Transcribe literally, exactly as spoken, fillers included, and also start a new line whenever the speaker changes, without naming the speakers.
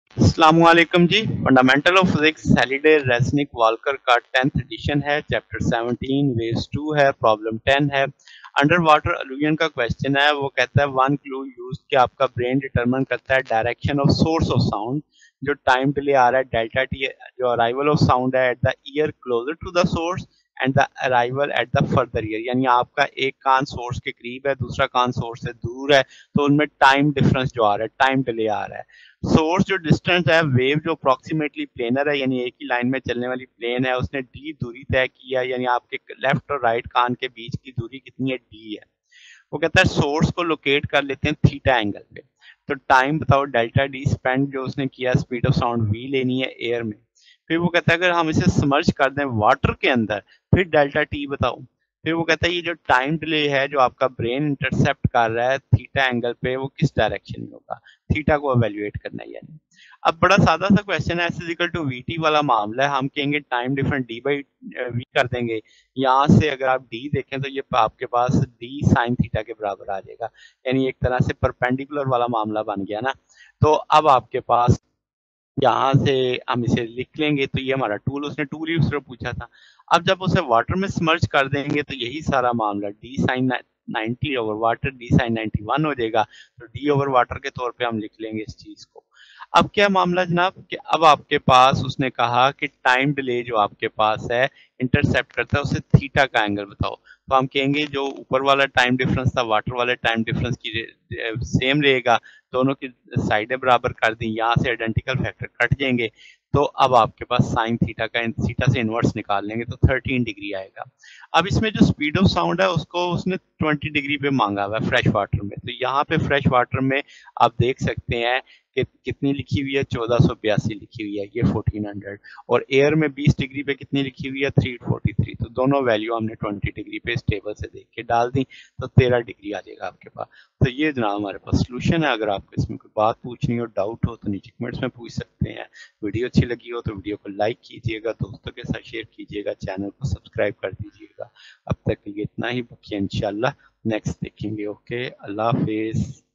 अस्सलामुअलैकुम जी। Fundamental of physics Halliday Resnick Walker का टेंथ एडिशन है। चैप्टर सेवनटीन वेज टू है, प्रॉब्लम टेन है। अंडर वाटर अलूवियन का क्वेश्चन है। वो कहता है वन क्लू यूज कि आपका ब्रेन डिटरमिन करता है direction of source of sound. जो टाइम डिले आ रहा है डेल्टा टी, जो अराइवल ऑफ साउंड है at the ear closer to the source and the arrival at the further ear, यानी आपका एक कान सोर्स के करीब है, दूसरा कान सोर्स से दूर है, तो उनमें टाइम डिफरेंस जो आ रहा है, टाइम डिले आ रहा है। सोर्स जो डिस्टेंस है, वेव जो अप्रोक्सीमेटली प्लेनर है, यानी एक ही लाइन में चलने वाली प्लेन है, उसने डी दूरी तय की है, यानी आपके लेफ्ट और राइट कान के बीच की दूरी कितनी है, डी है। वो कहता है सोर्स को लोकेट कर लेते हैं थीटा एंगल पे। तो टाइम बताओ डेल्टा डी स्पेंड जो उसने किया, स्पीड ऑफ साउंड वी लेनी है एयर में। फिर वो कहता है अगर हम इसे समर्ज कर दें वाटर के अंदर, फिर डेल्टा टी बताओ। फिर वो कहता है ये जो टाइम डिले है जो आपका ब्रेन इंटरसेप्ट कर रहा है थीटा एंगल पे, वो किस डायरेक्शन में होगा, थीटा को एवेल्युएट करना है यानी। अब बड़ा सादा सा क्वेश्चन है, S is equal to VT वाला मामला है। हम कहेंगे time different D by V कर देंगे। यहाँ से अगर आप डी देखें तो ये आपके पास डी साइन थीटा के बराबर आ जाएगा, यानी एक तरह से परपेंडिकुलर वाला मामला बन गया ना। तो अब आपके पास यहाँ से हम इसे लिख लेंगे, तो ये हमारा टूल, उसने टूल ही उससे पूछा था। अब जब उसे वाटर में समर्ज कर देंगे तो यही सारा मामला D sine ninety over water D sine ninety one हो जाएगा। तो डी ओवर वाटर के तौर पे हम लिख लेंगे इस चीज को। अब क्या मामला जनाब कि अब आपके पास उसने कहा कि टाइम डिले जो आपके पास है इंटरसेप्ट करता है, उसे थीटा का एंगल बताओ। तो हम कहेंगे जो ऊपर वाला टाइम डिफरेंस था वाटर वाले टाइम डिफरेंस की सेम रहेगा, दोनों की साइडें बराबर कर दी, यहाँ से आइडेंटिकल फैक्टर कट जाएंगे। तो अब आपके पास साइन थीटा का थीटा से इनवर्स निकाल लेंगे तो थर्टीन डिग्री आएगा। अब इसमें जो स्पीड ऑफ साउंड है उसको उसने ट्वेंटी डिग्री पे मांगा हुआ है फ्रेश वाटर में। तो यहाँ पे फ्रेश वाटर में आप देख सकते हैं कि कितनी लिखी हुई है, चौदह सौ बयासी लिखी हुई है, ये फोर्टीन हंड्रेड। और एयर में बीस डिग्री पे कितनी लिखी हुई है, थ्री फोर्टी थ्री। तो दोनों वैल्यू हमने ट्वेंटी डिग्री पे इस टेबल से देख के डाल दी, तो तेरह डिग्री आ जाएगा आपके पास। तो ये जनाब हमारे पास सोल्यूशन है। अगर आपको इसमें कोई बात पूछनी हो, डाउट हो, तो नीचे कमेंट्स में पूछ सकते हैं। वीडियो अच्छी लगी हो तो वीडियो को लाइक कीजिएगा, दोस्तों के साथ शेयर कीजिएगा, चैनल को सब्सक्राइब कर दीजिएगा। अब तक के लिए इतना ही, बाकी इंशाल्लाह नेक्स्ट देखेंगे। ओके, अल्लाह हाफिज।